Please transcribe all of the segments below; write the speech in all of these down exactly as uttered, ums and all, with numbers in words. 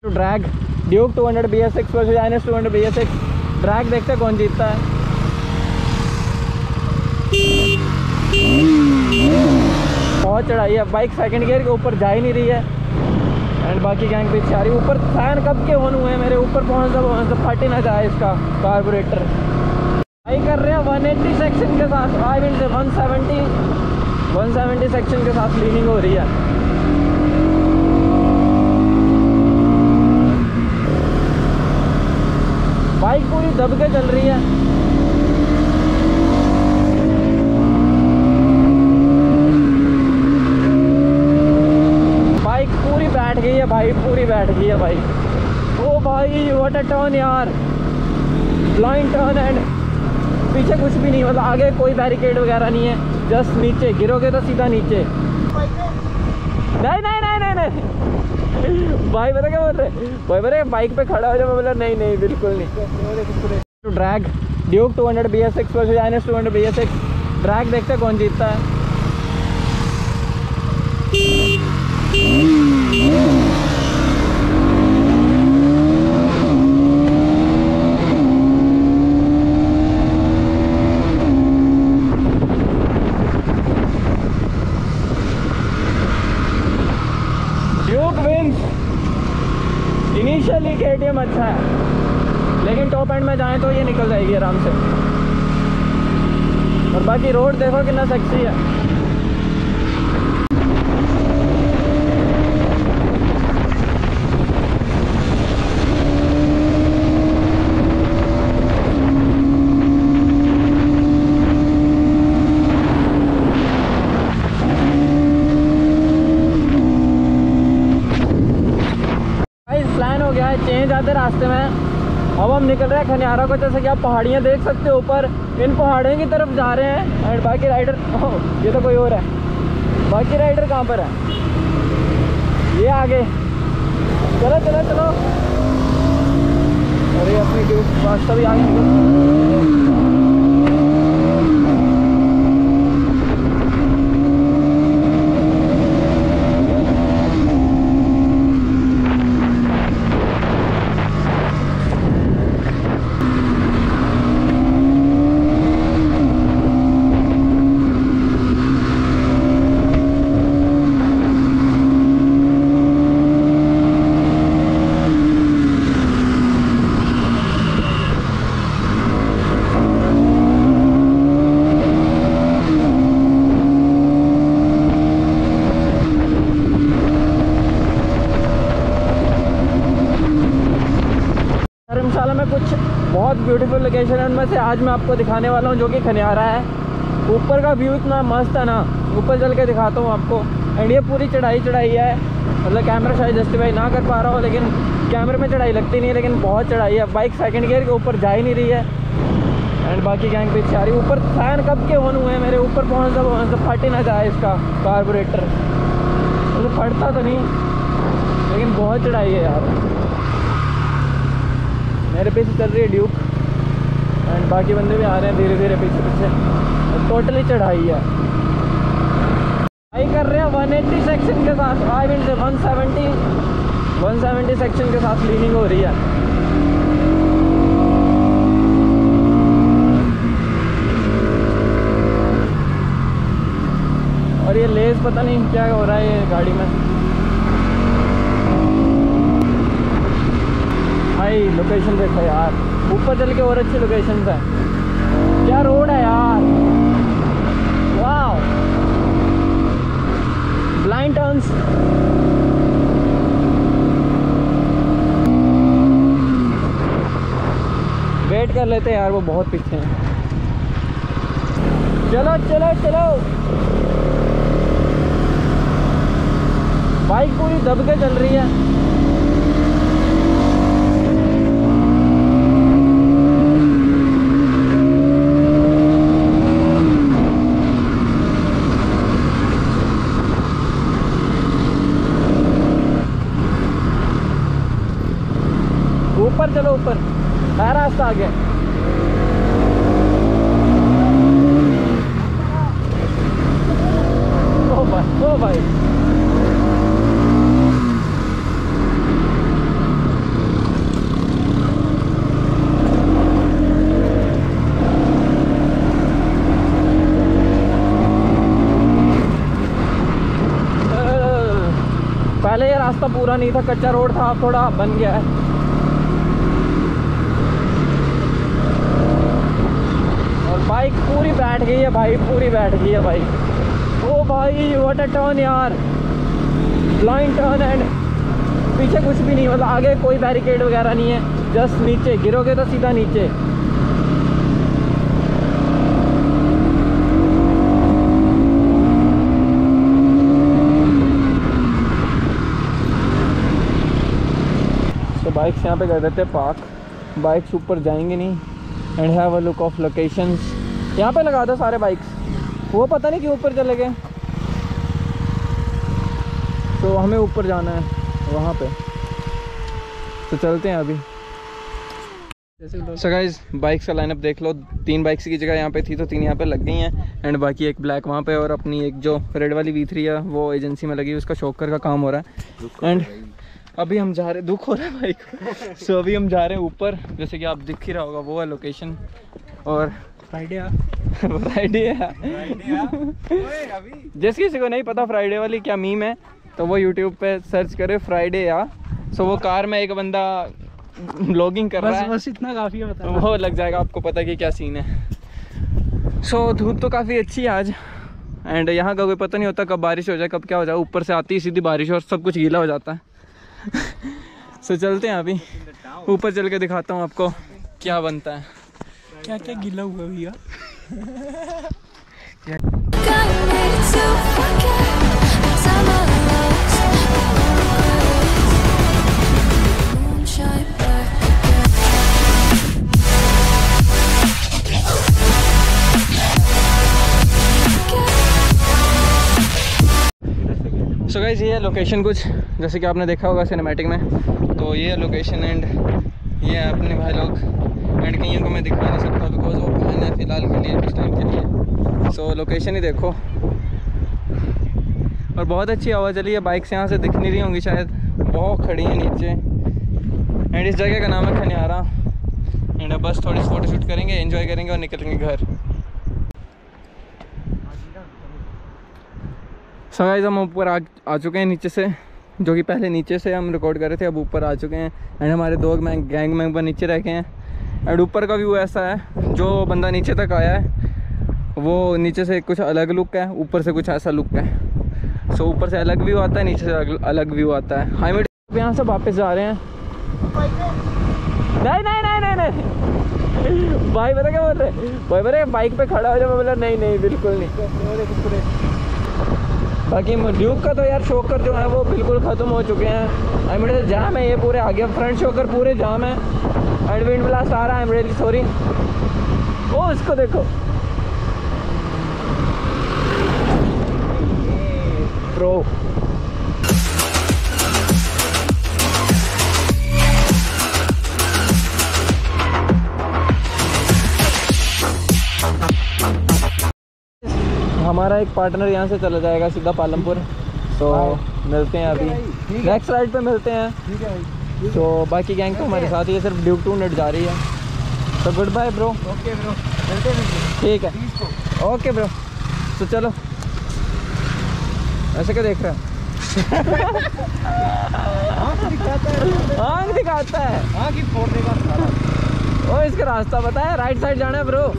Drag Duke two hundred B S six versus I N S two hundred B S six. Drag देखते हैं कौन जीतता है। बहुत चढ़ाई है, बाइक सेकंड गियर के ऊपर जा ही नहीं रही है एंड बाकी गैंग पीछे आ रही है। ऊपर फैन कब के ऑन हुए हैं मेरे, ऊपर पहुँच जब तो फट ही ना जाए इसका कार्बोरेटर। भाई कर रहे हैं वन एट्टी सेक्शन के साथ, I mean one seventy one seventy section के साथ लीनिंग हो रही है। बाइक पूरी दब के चल रही है। बाइक पूरी बैठ गई है भाई, पूरी बैठ गई है भाई। ओ भाई व्हाट अ टर्न यार, ब्लाइंड टर्न एंड पीछे कुछ भी नहीं, मतलब आगे कोई बैरिकेड वगैरह नहीं है, जस्ट नीचे गिरोगे तो सीधा नीचे। नहीं नहीं नहीं नहीं नहीं भाई पता क्या बोल रहे भाई, बोले बाइक पे खड़ा हो जाए। मैं बोला नहीं नहीं बिल्कुल नहीं। Drag Duke two hundred B S six versus I N S two hundred B S six. Drag देखते हैं कौन जीतता है। इनिशियली के टी एम अच्छा है लेकिन टॉप एंड में जाएं तो ये निकल जाएगी आराम से। और बाकी रोड देखो कितना सेक्सी है। चेंज आते रास्ते में। अब हम निकल रहे हैं खनियारा को, जैसे कि आप पहाड़ियाँ देख सकते हो ऊपर, इन पहाड़ियों की तरफ जा रहे हैं। एंड बाकी राइडर, ओह ये तो कोई और है, बाकी राइडर कहाँ पर है, ये आगे। चलो चलो चलो, अरे अपनी ड्यूक रास्ता भी आगे निकल। में कुछ बहुत ब्यूटीफुल लोकेशन है, उनमें से आज मैं आपको दिखाने वाला हूँ जो कि खनियारा है। ऊपर का व्यू इतना मस्त है ना, ऊपर चल के दिखाता हूँ आपको। एंड ये पूरी चढ़ाई चढ़ाई है, मतलब कैमरा शायद जस्टिफाई ना कर पा रहा हूँ, लेकिन कैमरे में चढ़ाई लगती नहीं है, लेकिन बहुत चढ़ाई है। बाइक सेकंड गियर के ऊपर जा ही नहीं रही है एंड बाकी गैंग पीछे आ रही है। ऊपर फैन कब के ऑन हुए हैं मेरे, ऊपर पहुँच जब तो फट ही ना जाए इसका कार्बोरेटर। तो फटता तो नहीं, लेकिन बहुत चढ़ाई है यार। मेरे पीछे चल रही है ड्यूक एंड बाकी बंदे भी आ रहे हैं धीरे धीरे पीछे पीछे। टोटली चढ़ाई है। भाई कर रहे हैं वन एट्टी सेक्शन के साथ, I mean one seventy one seventy section के साथ लीनिंग हो रही है। और ये लेस पता नहीं क्या हो रहा है ये गाड़ी में। भाई लोकेशन देखो यार, ऊपर चल के और अच्छी लोकेशन है। क्या रोड है यार, वाह, ब्लाइंड टर्न्स। वेट कर लेते हैं यार, वो बहुत पीछे हैं। चलो चलो चलो, बाइक पूरी दब के चल रही है। ऊपर चलो, ऊपर नया रास्ता आ गया। ओ भाई, ओ भाई रास्ता पूरा नहीं था, कच्चा रोड था, अब थोड़ा बन गया है। और बाइक पूरी बैठ गई है भाई, पूरी बैठ गई है बाइक। ओ भाई व्हाट अ टर्न यार, ब्लाइंड टर्न एंड पीछे कुछ भी नहीं, मतलब आगे कोई बैरिकेड वगैरह नहीं है, जस्ट नीचे गिरोगे तो सीधा नीचे। तो बाइक्स यहाँ पे कर देते हैं पार्क, बाइक्स ऊपर जाएंगे नहीं। And have a look of locations, यहाँ पे लगा दो सारे बाइक्स, वो पता नहीं क्यों ऊपर चले गए। तो हमें ऊपर जाना है वहाँ पे, तो चलते हैं अभी। सो गाइस बाइक्स का लाइनअप देख लो, तीन बाइक्स की जगह यहाँ पे थी तो तीन यहाँ पे लग गई हैं। एंड बाकी एक ब्लैक वहाँ पे, और अपनी एक जो रेड वाली वी थ्री है वो एजेंसी में लगी, उसका शॉकर का काम हो रहा है। एंड अभी हम जा रहे, दुख हो रहा है बाइक। सो अभी हम जा रहे हैं ऊपर, जैसे कि आप दिख ही रहा होगा वो है लोकेशन। और फ्राइडे आ फ्राइडे है, जिस किसी को नहीं पता फ्राइडे वाली क्या मीम है तो वो यूट्यूब पे सर्च करे फ्राइडे या। सो वो कार में एक बंदा ब्लॉगिंग कर बस, रहा है, बस इतना काफ़ी है बता, वो लग जाएगा आपको पता कि क्या सीन है। सो so, धूप तो काफ़ी अच्छी है आज। एंड यहाँ का कोई पता नहीं होता कब बारिश हो जाए कब क्या हो जाए, ऊपर से आती ही सीधी बारिश और सब कुछ गीला हो जाता है। सो so, चलते हैं अभी ऊपर, चल के दिखाता हूँ आपको क्या बनता है। क्या क्या गिला हुआ भैया। सो गाइस ये है लोकेशन कुछ जैसे कि आपने देखा होगा सिनेमैटिक में, तो ये है लोकेशन। एंड ये है अपने भाई लोग, एंड कईयों को मैं दिखा नहीं सकता बिकॉज वो बहन है फ़िलहाल के लिए, कुछ टाइम के लिए। सो so, लोकेशन ही देखो, और बहुत अच्छी हवा चली है, बाइक्स यहाँ से दिख नहीं रही होंगी शायद, बहुत खड़ी हैं नीचे। एंड इस जगह का नाम है खनियारा। एंड अब बस थोड़ी फ़ोटो शूट करेंगे, एंजॉय करेंगे और निकलेंगे घर। सो गाइस हम ऊपर आ, आ चुके हैं नीचे से, जो कि पहले नीचे से हम रिकॉर्ड कर रहे थे, अब ऊपर आ चुके हैं। एंड हमारे दो गैंग मेंबर नीचे रह गए हैं। एंड ऊपर का व्यू ऐसा है, जो बंदा नीचे तक आया है वो नीचे से कुछ अलग लुक है, ऊपर से कुछ ऐसा लुक है। सो so, ऊपर से अलग व्यू आता है, नीचे से अलग, अलग व्यू आता है। हाईवे यहाँ से वापस जा रहे हैं। नहीं नहीं नहीं नहीं नहीं भाई पता क्या बोल रहे, भाई बोले बाइक पे खड़ा हो जाए, मैं बोला नहीं नहीं बिल्कुल नहीं। बाकी ड्यूक का तो यार शोकर जो है वो बिल्कुल ख़त्म हो चुके हैं। आई मेरे जाम है ये पूरे आगे, फ्रंट शोकर पूरे जाम है। एंड विंड ब्लास्ट आ रहा है, आई एम रियली सॉरी। ओ इसको देखो प्रो। हमारा एक पार्टनर यहाँ से चला जाएगा सीधा पालमपुर, तो मिलते हैं अभी नेक्स्ट राइड पे मिलते हैं। तो बाकी गैंग तो हमारे साथ ही है, सिर्फ ड्यूक टू नेट जा रही है। तो good bye bro. Okay bro, मिलते हैं। ठीक है ओके ब्रो। तो चलो, ऐसे क्या देख रहा है? आँख दिखाता है, आँख दिखाता है, आँख ही फोड़ देगा। ओ इसका रास्ता पता है, राइट साइड जाना है bro.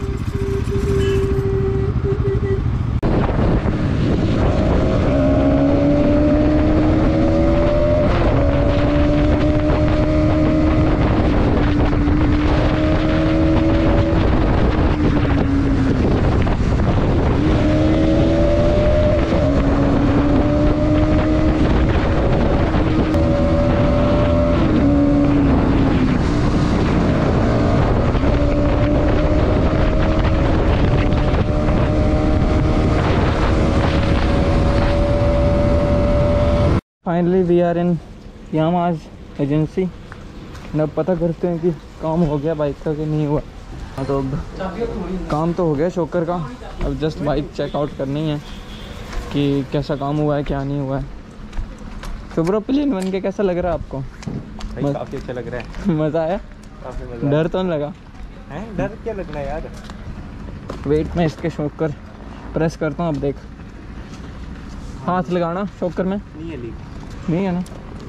Finally we are in Yamaha's agency. अब पता करते हैं कि काम हो गया बाइक का कि नहीं हुआ। हाँ तो अब काम तो हो गया शोकर का, अब जस्ट बाइक चेकआउट करनी है कि कैसा काम हुआ है क्या नहीं हुआ है। तो ब्रो प्लेन बन के कैसा लग रहा है आपको? भाई काफ़ी अच्छा लग रहा है। मज़ा आया? काफ़ी मज़ा। डर तो नहीं लगा? हैं डर क्या लगना है यार। वेट में इसके शोकर प्रेस करता हूँ, अब देख हाथ लगाना शोकर में। नहीं है लीक, नहीं है ना?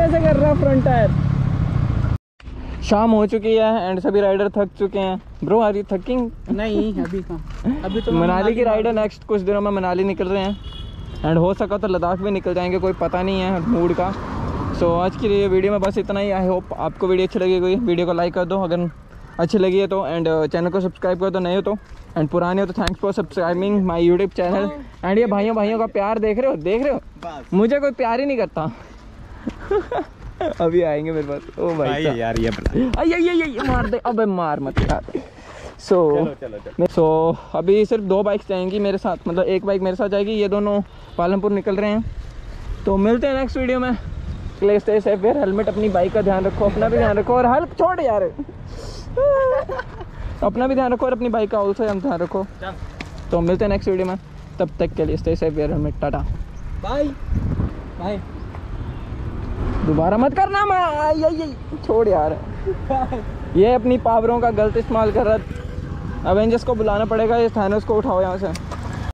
कैसे कर रहा फ्रंट टायर। शाम हो चुकी है एंड सभी राइडर थक चुके हैं। ब्रो आर यू थकिंग? नहीं अभी कहाँ, अभी तो मनाली की राइडर नेक्स्ट कुछ दिनों में मनाली निकल रहे हैं एंड हो सका तो लद्दाख भी निकल जाएंगे, कोई पता नहीं है मूड का। सो so, आज की लिए वीडियो में बस इतना ही। आई होप आपको वीडियो अच्छी लगी हुई, वीडियो को लाइक कर दो अगर अच्छी लगी है तो, एंड चैनल को सब्सक्राइब कर दो नए हो तो, एंड पुराने हो तो thanks for subscribing my YouTube channel. And ये भाइयों भाइयों का प्यार देख रहे हो, देख रहे हो मुझे कोई प्यार ही नहीं करता। अभी आएंगे मेरे पास। ओ भाई भाई यार ये आई आई आई आई मार दे, अबे मार मत यार। सो चलो चलो चलो सो अभी सिर्फ दो बाइक्स जाएंगी मेरे साथ, मतलब एक बाइक मेरे साथ जाएगी, ये दोनों पालमपुर निकल रहे हैं। तो मिलते हैं नेक्स्ट वीडियो में। Play stay safe, wear helmet, अपनी बाइक का ध्यान रखो, अपना भी ध्यान रखो और हेल्प छोड़ यार। अपना भी ध्यान रखो और अपनी बाइक का ऑल्सो ध्यान रखो। तो मिलते हैं नेक्स्ट वीडियो में, तब तक के लिए stay safe, wear helmet, tata bye bye. दोबारा मत करना, मैं आई आई आई छोड़ यार। ये अपनी पावरों का गलत इस्तेमाल कर रहा है। अवेंजर्स को बुलाना पड़ेगा, ये थानोस को उठाओ यहाँ से।